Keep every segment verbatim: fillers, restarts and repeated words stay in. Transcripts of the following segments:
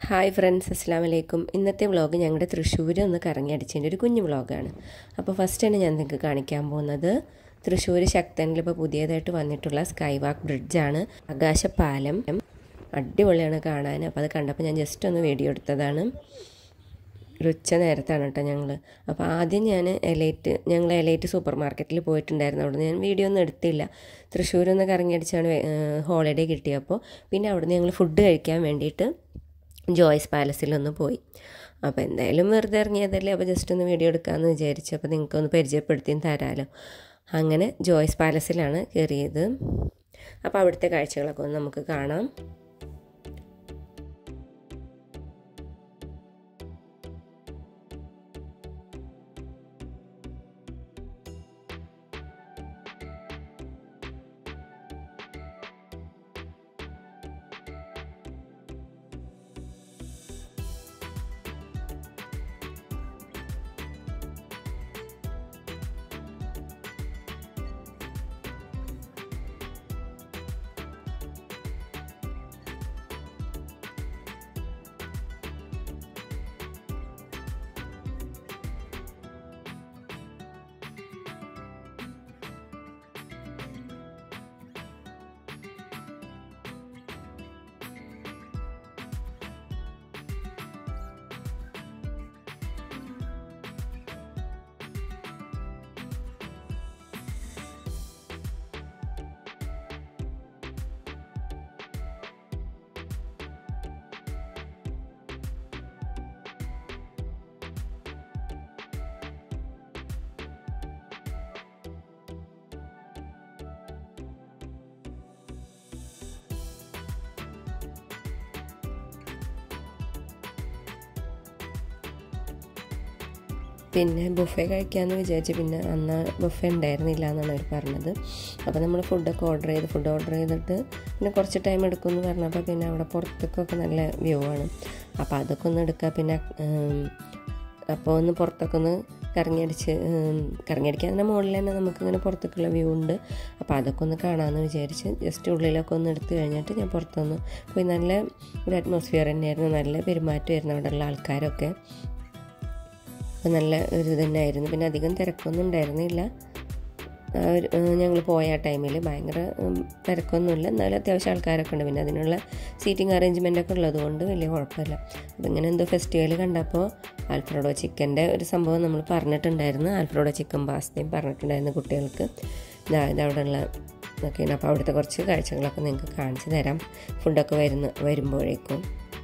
Hi friends, അസ്സലാമു അലൈക്കും. ഇന്നത്തെ വ്ളോഗ് ഞങ്ങളുടെ തൃശ്ശൂർ ഒന്ന് കറങ്ങി അടിച്ചതിൻ്റെ ഒരു കുഞ്ഞു വ്ളോഗാണ്. അപ്പോൾ ഫസ്റ്റ് തന്നെ ഞാൻ നിങ്ങൾക്ക് കാണിക്കാൻ പോകുന്നത് തൃശ്ശൂർ ശക്തനിൽ ഇപ്പോൾ പുതിയതായിട്ട് വന്നിട്ടുള്ള സ്കൈവാക്ക് ബ്രിഡ്ജാണ്. ആകാശപാലം അടിപൊളിയാണ് കാണാൻ. അപ്പോൾ അത് കണ്ടപ്പോൾ ഞാൻ ജസ്റ്റ് ഒന്ന് വീഡിയോ എടുത്തതാണ്. ഒരു ഉച്ച നേരത്താണ് കേട്ടോ ഞങ്ങൾ. അപ്പോൾ ആദ്യം ഞാൻ എലൈറ്റ് ഞങ്ങൾ എലൈറ്റ് സൂപ്പർ മാർക്കറ്റിൽ പോയിട്ടുണ്ടായിരുന്നു. അവിടെ ഞാൻ വീഡിയോ ഒന്നും എടുത്തില്ല. തൃശ്ശൂരൊന്ന് കറങ്ങി അടിച്ചാണ് ഹോളിഡേ കിട്ടിയപ്പോൾ. പിന്നെ അവിടെ നിന്ന് ഞങ്ങൾ ഫുഡ് കഴിക്കാൻ വേണ്ടിയിട്ട് ജോയ്സ് പാലസിലൊന്ന് പോയി. അപ്പോൾ എന്തായാലും വെറുതെ ഇറങ്ങിയതല്ലേ, അപ്പോൾ ജസ്റ്റ് ഒന്ന് വീഡിയോ എടുക്കാമെന്ന് വിചാരിച്ചു. അപ്പോൾ നിങ്ങൾക്കൊന്ന് പരിചയപ്പെടുത്തിയും തരാമല്ലോ. അങ്ങനെ ജോയ്സ് പാലസിലാണ് കയറിയത്. അപ്പോൾ അവിടുത്തെ കാഴ്ചകളൊക്കെ ഒന്ന് നമുക്ക് കാണാം. പിന്നെ ബുഫേ കഴിക്കാമെന്ന് വിചാരിച്ച് പിന്നെ അന്ന് ബുഫേ ഉണ്ടായിരുന്നില്ല എന്നാണ് അവർ പറഞ്ഞത്. അപ്പോൾ നമ്മൾ ഫുഡൊക്കെ ഓർഡർ ചെയ്ത് ഫുഡ് ഓർഡർ ചെയ്തിട്ട് പിന്നെ കുറച്ച് ടൈം എടുക്കുമെന്ന് പറഞ്ഞപ്പോൾ പിന്നെ അവിടെ പുറത്തേക്കൊക്കെ നല്ല വ്യൂ ആണ്. അപ്പോൾ അതൊക്കെ ഒന്ന് എടുക്കുക. പിന്നെ അപ്പോൾ ഒന്ന് പുറത്തൊക്കെ ഒന്ന് കറങ്ങിയടിച്ച് കറങ്ങിയടിക്കാൻ തന്നെ മുകളിൽ തന്നെ നമുക്കിങ്ങനെ പുറത്തേക്കുള്ള വ്യൂ ഉണ്ട്. അപ്പോൾ അതൊക്കെ ഒന്ന് കാണാമെന്ന് വിചാരിച്ച് ജസ്റ്റ് ഉള്ളിലൊക്കെ ഒന്ന് എടുത്തു കഴിഞ്ഞിട്ട് ഞാൻ പുറത്തൊന്ന് പോയി. നല്ല ഒരു അറ്റ്മോസ്ഫിയർ തന്നെയായിരുന്നു, നല്ല പെരുമാറ്റമായിരുന്നു അവിടെയുള്ള ആൾക്കാരൊക്കെ. അപ്പോൾ നല്ല ഒരു തന്നെയായിരുന്നു. പിന്നെ അധികം തിരക്കൊന്നും ഉണ്ടായിരുന്നില്ല ഞങ്ങൾ പോയ ആ ടൈമിൽ. ഭയങ്കര തിരക്കൊന്നുമില്ല, എന്നാലും അത്യാവശ്യം ആൾക്കാരൊക്കെ ഉണ്ട്. പിന്നെ അതിനുള്ള സീറ്റിംഗ് അറേഞ്ച്മെൻ്റൊക്കെ ഉള്ളതുകൊണ്ട് വലിയ കുഴപ്പമില്ല. അപ്പോൾ ഇങ്ങനെ എന്തോ ഫെസ്റ്റിവൽ കണ്ടപ്പോൾ ആൽഫ്രഡോ ചിക്കൻ്റെ ഒരു സംഭവം നമ്മൾ പറഞ്ഞിട്ടുണ്ടായിരുന്നു. ആൽഫ്രഡോ ചിക്കൻ പാസ്തയും പറഞ്ഞിട്ടുണ്ടായിരുന്നു കുട്ടികൾക്ക്. ഇത് അവിടെയുള്ള ഒക്കെയാണ്. അപ്പോൾ അവിടുത്തെ കുറച്ച് കാഴ്ചകളൊക്കെ നിങ്ങൾക്ക് കാണിച്ചു തരാം ഫുഡൊക്കെ വരുന്ന വരുമ്പോഴേക്കും.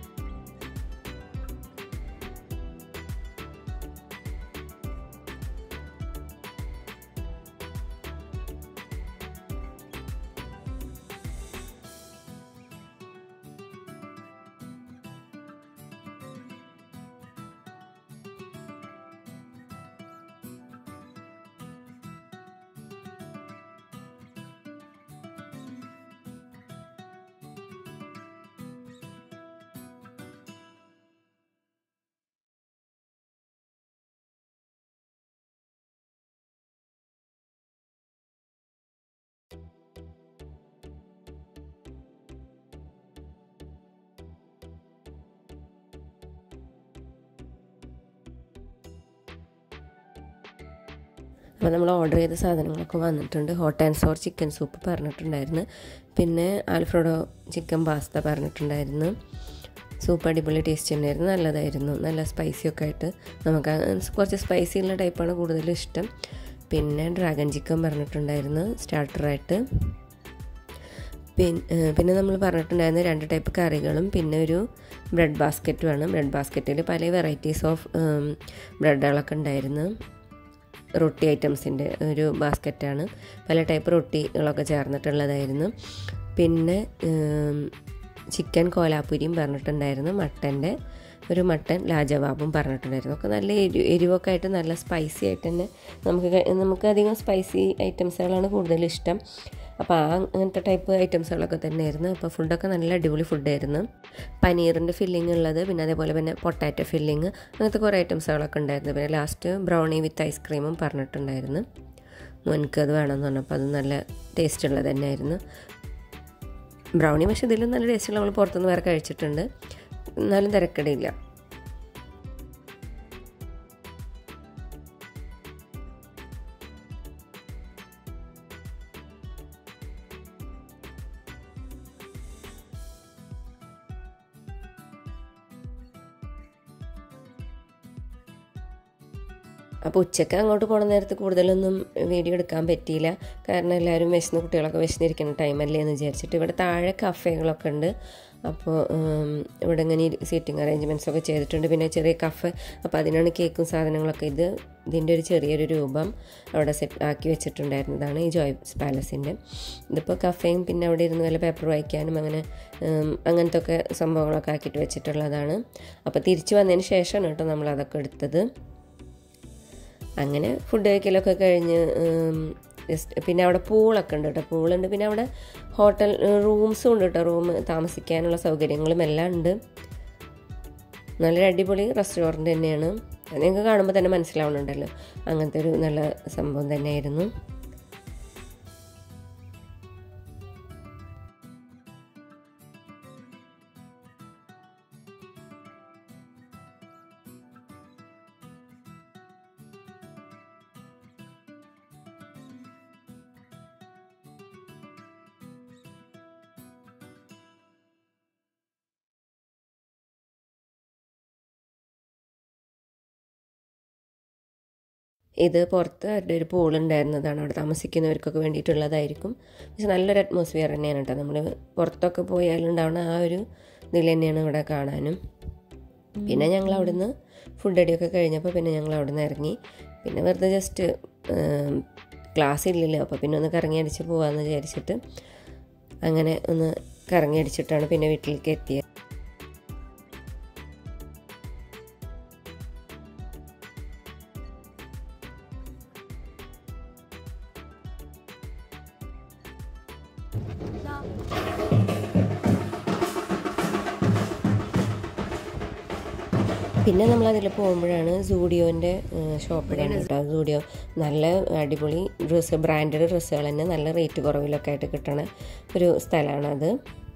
അപ്പോൾ നമ്മൾ ഓർഡർ ചെയ്ത സാധനങ്ങളൊക്കെ വന്നിട്ടുണ്ട്. Hot and sour chicken soup പറഞ്ഞിട്ടുണ്ടായിരുന്നു. പിന്നെ ആൽഫ്രഡോ ചിക്കൻ പാസ്ത പറഞ്ഞിട്ടുണ്ടായിരുന്നു. സൂപ്പ് അടിപൊളി ടേസ്റ്റ് തന്നെയായിരുന്നു, നല്ലതായിരുന്നു. നല്ല സ്പൈസിയൊക്കെ ആയിട്ട് നമുക്ക് കുറച്ച് സ്പൈസിയുള്ള ടൈപ്പാണ് കൂടുതലും ഇഷ്ടം. പിന്നെ ഡ്രാഗൺ ചിക്കൻ പറഞ്ഞിട്ടുണ്ടായിരുന്നു സ്റ്റാർട്ടറായിട്ട്. പിന്നെ പിന്നെ നമ്മൾ പറഞ്ഞിട്ടുണ്ടായിരുന്നു രണ്ട് ടൈപ്പ് കറികളും പിന്നെ ഒരു ബ്രെഡ് ബാസ്ക്കറ്റുമാണ്. ബ്രെഡ് ബാസ്ക്കറ്റിൽ പല വെറൈറ്റീസ് ഓഫ് ബ്രെഡുകളൊക്കെ ഉണ്ടായിരുന്നു. റൊട്ടി ഐറ്റംസിൻ്റെ ഒരു ബാസ്ക്കറ്റാണ്. പല ടൈപ്പ് റൊട്ടികളൊക്കെ ചേർന്നിട്ടുള്ളതായിരുന്നു. പിന്നെ ചിക്കൻ കോലാപ്പുരിയും പറഞ്ഞിട്ടുണ്ടായിരുന്നു. മട്ടൻ്റെ ഒരു മട്ടൻ ലാജവാബും പറഞ്ഞിട്ടുണ്ടായിരുന്നു. ഒക്കെ നല്ല എരി എരിവൊക്കെ ആയിട്ട് നല്ല സ്പൈസി ആയിട്ട് തന്നെ നമുക്ക് നമുക്ക് അധികം സ്പൈസി ഐറ്റംസുകളാണ് കൂടുതലും ഇഷ്ടം. അപ്പോൾ ആ അങ്ങനത്തെ ടൈപ്പ് ഐറ്റംസുകളൊക്കെ തന്നെയായിരുന്നു. അപ്പോൾ ഫുഡൊക്കെ നല്ല അടിപൊളി ഫുഡായിരുന്നു. പനീറിൻ്റെ ഫില്ലിങ് ഉള്ളത്, പിന്നെ അതേപോലെ പിന്നെ പൊട്ടാറ്റോ ഫില്ലിങ്, അങ്ങനത്തെ കുറേ ഐറ്റംസുകളൊക്കെ ഉണ്ടായിരുന്നു. പിന്നെ ലാസ്റ്റ് ബ്രൗണി വിത്ത് ഐസ്ക്രീമും പറഞ്ഞിട്ടുണ്ടായിരുന്നു. മോനിക്ക് അത് വേണമെന്ന് പറഞ്ഞപ്പോൾ അത് നല്ല ടേസ്റ്റ് ഉള്ളത് തന്നെയായിരുന്നു. ബ്രൗണി പക്ഷേ ഇതിലും നല്ല ടേസ്റ്റുള്ള നമ്മൾ പുറത്തുനിന്ന് വേറെ കഴിച്ചിട്ടുണ്ട്. എന്നാലും തിരക്കടില്ല. അപ്പോൾ ഉച്ചയ്ക്ക് അങ്ങോട്ട് പോകുന്ന നേരത്ത് കൂടുതലൊന്നും വീഡിയോ എടുക്കാൻ പറ്റിയില്ല. കാരണം എല്ലാവരും വിശന്ന് കുട്ടികളൊക്കെ വിശന്നിരിക്കുന്ന ടൈമല്ലേ എന്ന് വിചാരിച്ചിട്ട്. ഇവിടെ താഴെ കഫേകളൊക്കെ ഉണ്ട്. അപ്പോൾ ഇവിടെ ഇങ്ങനെ സീറ്റിംഗ് അറേഞ്ച്മെൻറ്റ്സൊക്കെ ചെയ്തിട്ടുണ്ട്. പിന്നെ ചെറിയ കഫേ, അപ്പോൾ അതിനാണ് കേക്കും സാധനങ്ങളൊക്കെ. ഇത് ഇതിൻ്റെ ഒരു ചെറിയൊരു രൂപം അവിടെ സെറ്റ് ആക്കി വെച്ചിട്ടുണ്ടായിരുന്നതാണ് ഈ ജോയ് പാലസിൻ്റെ. ഇതിപ്പോൾ കഫേയും പിന്നെ അവിടെ ഇരുന്ന് വല്ല പേപ്പർ വായിക്കാനും അങ്ങനെ അങ്ങനത്തെ ഒക്കെ സംഭവങ്ങളൊക്കെ ആക്കിയിട്ട് വെച്ചിട്ടുള്ളതാണ്. അപ്പോൾ തിരിച്ച് വന്നതിന് ശേഷമാണ് കേട്ടോ നമ്മളതൊക്കെ എടുത്തത്. അങ്ങനെ ഫുഡ് കഴിക്കലൊക്കെ കഴിഞ്ഞ് ജസ്റ്റ് പിന്നെ അവിടെ പൂളൊക്കെ ഉണ്ട് കേട്ടോ. പൂളുണ്ട്. പിന്നെ അവിടെ ഹോട്ടൽ റൂംസും ഉണ്ട് കേട്ടോ. റൂം താമസിക്കാനുള്ള സൗകര്യങ്ങളും എല്ലാം ഉണ്ട്. നല്ലൊരു അടിപൊളി റെസ്റ്റോറൻറ്റ് തന്നെയാണ്. നിങ്ങൾക്ക് കാണുമ്പോൾ തന്നെ മനസ്സിലാവുന്നുണ്ടല്ലോ, അങ്ങനത്തെ ഒരു നല്ല സംഭവം തന്നെയായിരുന്നു. ഇത് പുറത്ത് അവരുടെ ഒരു പൂളുണ്ടായിരുന്നതാണ്. അവിടെ താമസിക്കുന്നവർക്കൊക്കെ വേണ്ടിയിട്ടുള്ളതായിരിക്കും. പക്ഷെ നല്ലൊരു അറ്റ്മോസ്ഫിയർ തന്നെയാണ് കേട്ടോ. നമ്മൾ പുറത്തൊക്കെ പോയാലുണ്ടാവുന്ന ആ ഒരു ഇതിൽ തന്നെയാണ് ഇവിടെ കാണാനും. പിന്നെ ഞങ്ങൾ അവിടുന്ന് ഫുഡ് അടിയൊക്കെ കഴിഞ്ഞപ്പോൾ പിന്നെ ഞങ്ങൾ അവിടെ നിന്ന് ഇറങ്ങി. പിന്നെ വെറുതെ ജസ്റ്റ് ക്ലാസ് ഇല്ലല്ലോ, അപ്പോൾ പിന്നെ ഒന്ന് കറങ്ങി അടിച്ച് പോകാമെന്ന് വിചാരിച്ചിട്ട് അങ്ങനെ ഒന്ന് കറങ്ങി അടിച്ചിട്ടാണ് പിന്നെ വീട്ടിലേക്ക് എത്തിയത്. പിന്നെ നമ്മളതിൽ പോകുമ്പോഴാണ് സൂഡിയോൻ്റെ ഷോപ്പിലാണ് കേട്ടോ. സൂഡിയോ നല്ല അടിപൊളി ഡ്രസ്സ്, ബ്രാൻഡഡ് ഡ്രസ്സുകൾ തന്നെ നല്ല റേറ്റ് കുറവിലൊക്കെ ആയിട്ട് കിട്ടണ ഒരു സ്ഥലമാണത്.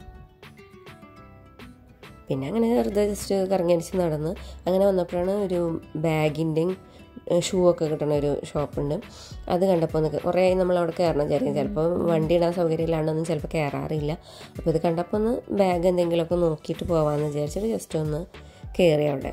പിന്നെ അങ്ങനെ വെറുതെ ജസ്റ്റ് കറങ്ങിയടിച്ച് നടന്ന് അങ്ങനെ വന്നപ്പോഴാണ് ഒരു ബാഗിൻ്റെയും ഷൂ ഒക്കെ കിട്ടുന്ന ഒരു ഷോപ്പുണ്ട്. അത് കണ്ടപ്പോൾ ഒന്ന് കുറേ നമ്മളവിടെ കയറണം വിചാരിക്കും. ചിലപ്പോൾ വണ്ടി ഇടാൻ സൗകര്യമില്ലാണ്ടൊന്നും ചിലപ്പോൾ കയറാറില്ല. അപ്പോൾ ഇത് കണ്ടപ്പോൾ ഒന്ന് ബാഗ് എന്തെങ്കിലുമൊക്കെ നോക്കിയിട്ട് പോകാമെന്ന് വിചാരിച്ചിട്ട് ജസ്റ്റ് ഒന്ന് കയറി അവിടെ.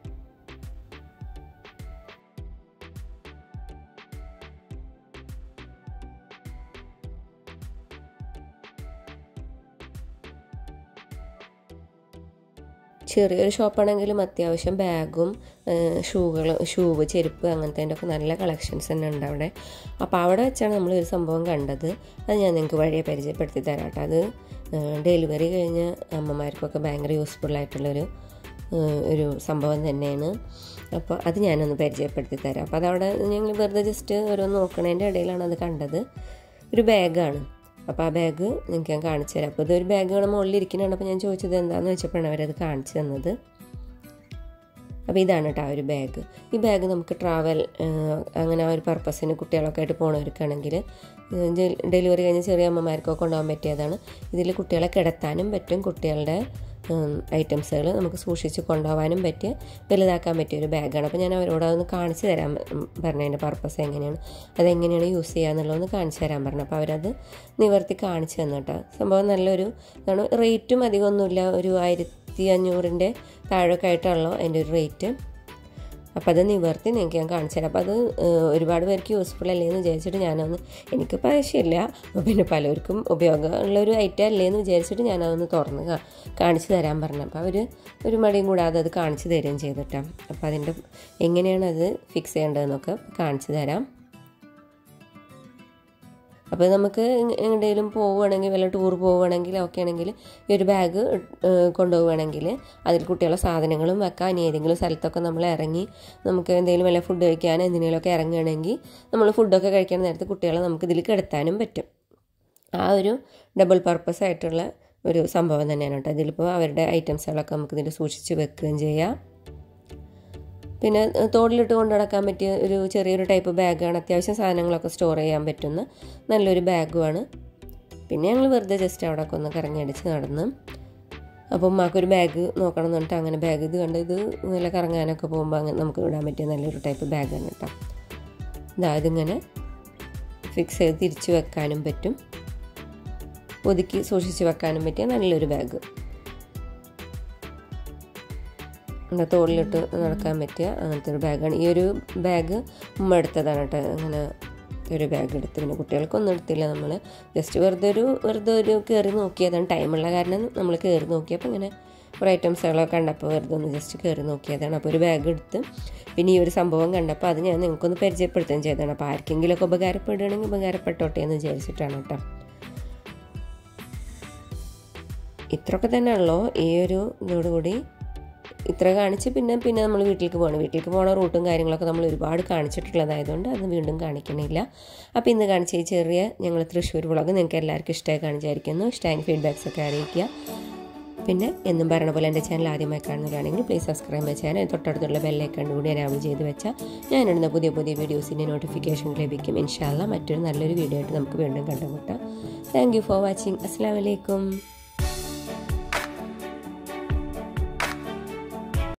ചെറിയൊരു ഷോപ്പാണെങ്കിലും അത്യാവശ്യം ബാഗും ഷൂകൾ ഷൂവ് ചെരുപ്പ് അങ്ങനത്തെ ഒക്കെ നല്ല കളക്ഷൻസ് തന്നെ ഉണ്ട് അവിടെ. അപ്പോൾ അവിടെ വെച്ചാണ് നമ്മൾ ഒരു സംഭവം കണ്ടത്. അത് ഞാൻ നിങ്ങൾക്ക് വഴിയെ പരിചയപ്പെടുത്തി തരാം കേട്ടോ. അത് ഡെലിവറി കഴിഞ്ഞ അമ്മമാർക്കൊക്കെ ഭയങ്കര യൂസ്ഫുള്ളായിട്ടുള്ളൊരു ഒരു സംഭവം തന്നെയാണ്. അപ്പോൾ അത് ഞാനൊന്ന് പരിചയപ്പെടുത്തി തരാം. അപ്പോൾ അതവിടെ ഞങ്ങൾ വെറുതെ ജസ്റ്റ് ഓരോന്ന് നോക്കണതിൻ്റെ ഇടയിലാണ് അത് കണ്ടത്. ഒരു ബാഗാണ്. അപ്പോൾ ആ ബാഗ് നിങ്ങൾക്ക് ഞാൻ കാണിച്ചു തരാം. അപ്പോൾ ഇതൊരു ബാഗ് നമ്മൾ മുകളിലിരിക്കുന്നതാണ്. അപ്പോൾ ഞാൻ ചോദിച്ചത് എന്താണെന്ന് വെച്ചപ്പോഴാണ് അവരത് കാണിച്ചു തന്നത്. അപ്പോൾ ഇതാണ് കേട്ടോ ആ ഒരു ബാഗ്. ഈ ബാഗ് നമുക്ക് ട്രാവൽ അങ്ങനെ ആ ഒരു പർപ്പസിന് കുട്ടികളൊക്കെ ആയിട്ട് പോകുന്നവർക്കാണെങ്കിൽ ഡെലിവറി കഴിഞ്ഞ് ചെറിയ അമ്മമാർക്കൊക്കെ കൊണ്ടുപോകാൻ പറ്റിയതാണ്. ഇതിൽ കുട്ടികളെ കിടത്താനും പറ്റും. കുട്ടികളുടെ ഐറ്റംസുകൾ നമുക്ക് സൂക്ഷിച്ച് കൊണ്ടുപോകാനും പറ്റിയ വലുതാക്കാൻ പറ്റിയ ഒരു ബാഗാണ്. അപ്പോൾ ഞാൻ അവരോട് അതൊന്ന് കാണിച്ചു തരാൻ പറഞ്ഞതിൻ്റെ പർപ്പസ് എങ്ങനെയാണ്, അതെങ്ങനെയാണ് യൂസ് ചെയ്യുക എന്നുള്ളതൊന്ന് കാണിച്ചു തരാൻ പറഞ്ഞു. അപ്പോൾ അവരത് നിവർത്തി കാണിച്ചു തന്നു കേട്ടോ. സംഭവം നല്ലൊരു ഇതാണ്. റേറ്റും അധികമൊന്നുമില്ല. ഒരു ആയിരത്തി അഞ്ഞൂറിൻ്റെ താഴൊക്കെ ആയിട്ടുള്ളൂ അതിൻ്റെ ഒരു റേറ്റ്. അപ്പോൾ അത് നിവർത്തി നിങ്ങൾക്ക് ഞാൻ കാണിച്ചു തരാം. അപ്പോൾ അത് ഒരുപാട് പേർക്ക് യൂസ്ഫുൾ അല്ലേ എന്ന് വിചാരിച്ചിട്ട് ഞാനൊന്ന്, എനിക്കിപ്പോൾ ആവശ്യമില്ല, അപ്പോൾ പിന്നെ പലർക്കും ഉപയോഗമുള്ളൊരു ഐറ്റം അല്ലേ എന്ന് വിചാരിച്ചിട്ട് ഞാനതൊന്ന് തുറന്ന് കാണിച്ചു തരാൻ പറഞ്ഞു. അപ്പോൾ അവർ ഒരു മടിയും കൂടാതെ അത് കാണിച്ചു തരുകയും ചെയ്തിട്ടാണ്. അപ്പോൾ അതിൻ്റെ എങ്ങനെയാണ് അത് ഫിക്സ് ചെയ്യേണ്ടതെന്നൊക്കെ കാണിച്ചു തരാം. അപ്പോൾ നമുക്ക് എങ്ങോട്ടെങ്കിലും പോവുകയാണെങ്കിൽ വല്ല ടൂർ പോവുകയാണെങ്കിൽ ഒക്കെ ആണെങ്കിൽ ഈ ഒരു ബാഗ് കൊണ്ടുപോവുകയാണെങ്കിൽ അതിൽ കുട്ടികളുടെ സാധനങ്ങളും വെക്കാം. ഇനി ഏതെങ്കിലും സ്ഥലത്തൊക്കെ നമ്മൾ ഇറങ്ങി നമുക്ക് എന്തെങ്കിലും വല്ല ഫുഡ് കഴിക്കാനോ എന്തെങ്കിലുമൊക്കെ ഇറങ്ങുകയാണെങ്കിൽ നമ്മൾ ഫുഡൊക്കെ കഴിക്കാൻ നേരത്തെ കുട്ടികളെ നമുക്ക് ഇതിൽ കിടത്താനും പറ്റും. ആ ഒരു ഡബിൾ പർപ്പസ് ആയിട്ടുള്ള ഒരു സംഭവം തന്നെയാണ് കേട്ടോ. ഇതിലിപ്പോൾ അവരുടെ ഐറ്റംസുകളൊക്കെ നമുക്ക് ഇതിൽ സൂക്ഷിച്ച് വെക്കുകയും ചെയ്യാം. പിന്നെ തോളിലിട്ട് കൊണ്ടു നടക്കാൻ പറ്റിയ ഒരു ചെറിയൊരു ടൈപ്പ് ബാഗാണ്. അത്യാവശ്യം സാധനങ്ങളൊക്കെ സ്റ്റോർ ചെയ്യാൻ പറ്റുന്ന നല്ലൊരു ബാഗുമാണ്. പിന്നെ ഞങ്ങൾ വെറുതെ ജസ്റ്റ് അവിടെയൊക്കെ ഒന്ന് കറങ്ങി അടിച്ച് നടന്ന് അപ്പോൾ ഉമ്മാക്കൊരു ബാഗ് നോക്കണം എന്ന് പറഞ്ഞിട്ട് അങ്ങനെ ബാഗ് ഇത് കണ്ട് ഇത് നല്ല കറങ്ങാനൊക്കെ പോകുമ്പോൾ അങ്ങനെ നമുക്ക് ഇടാൻ പറ്റിയ നല്ലൊരു ടൈപ്പ് ബാഗാണ് കേട്ടോ. ഇതാ ഇതിങ്ങനെ ഫിക്സ് ചെയ്ത് തിരിച്ച് വെക്കാനും പറ്റും, ഒതുക്കി സൂക്ഷിച്ച് വെക്കാനും പറ്റിയ നല്ലൊരു ബാഗ്. എന്താ തോളിലിട്ട് നടക്കാൻ പറ്റിയ അങ്ങനത്തെ ഒരു ബാഗാണ്. ഈ ഒരു ബാഗ് ഉമ്മ എടുത്തതാണ് കേട്ടോ. അങ്ങനെ ഒരു ബാഗ് എടുത്ത് പിന്നെ കുട്ടികൾക്കൊന്നും എടുത്തില്ല, നമ്മൾ ജസ്റ്റ് വെറുതെ ഒരു വെറുതെ ഒരു കയറി നോക്കിയതാണ്. ടൈമുള്ള കാരണം നമ്മൾ കയറി നോക്കിയപ്പോൾ ഇങ്ങനെ കുറേ ഐറ്റംസുകളൊക്കെ കണ്ടപ്പോൾ വെറുതെ ഒന്ന് ജസ്റ്റ് കയറി നോക്കിയതാണ്. അപ്പോൾ ഒരു ബാഗ് എടുത്ത് പിന്നെ ഈ ഒരു സംഭവം കണ്ടപ്പോൾ അത് ഞാൻ നിങ്ങൾക്കൊന്ന് പരിചയപ്പെടുത്തുകയും ചെയ്തതാണ്. അപ്പോൾ ആർക്കെങ്കിലുമൊക്കെ ഉപകാരപ്പെടുകയാണെങ്കിൽ ഉപകാരപ്പെട്ടോട്ടെ എന്ന് വിചാരിച്ചിട്ടാണ് കേട്ടോ. ഇത്രയൊക്കെ തന്നെയുള്ളൂ ഈ ഒരു ഇതോടുകൂടി ഇത്ര കാണിച്ച് പിന്നെ പിന്നെ നമ്മൾ വീട്ടിലേക്ക് പോകണം. വീട്ടിലേക്ക് പോകണ റൂട്ടും കാര്യങ്ങളൊക്കെ നമ്മൾ ഒരുപാട് കാണിച്ചിട്ടുള്ളതായതുകൊണ്ട് അത് വീണ്ടും കാണിക്കണില്ല. അപ്പോൾ ഇന്ന് കാണിച്ച ഈ ചെറിയ ഞങ്ങൾ തൃശ്ശൂർ വ്ളോഗ് നിങ്ങൾക്ക് എല്ലാവർക്കും ഇഷ്ടമായി കാണിച്ചായിരിക്കുന്നു. ഇഷ്ടമായി ഫീഡ്ബാക്സ് ഒക്കെ അറിയിക്കുക. പിന്നെ എന്നും പറയണ പോലെ എൻ്റെ ചാനൽ ആദ്യമായി കാണുന്നവരാണെങ്കിൽ പ്ലീസ് സബ്സ്ക്രൈബ് ചെയ്യാൻ തൊട്ടടുത്തുള്ള ബെല്ലൈക്കൺ കൂടി എനാബിൾ ചെയ്ത് വെച്ചാൽ ഞാനിടുന്ന പുതിയ പുതിയ വീഡിയോസിൻ്റെ നോട്ടിഫിക്കേഷൻ ലഭിക്കും. ഇൻഷാ അല്ലാഹ് മറ്റൊരു നല്ലൊരു വീഡിയോ ആയിട്ട് നമുക്ക് വീണ്ടും കണ്ടുമുട്ടാം. Thank you for watching. അസ്സലാമു അലൈക്കും.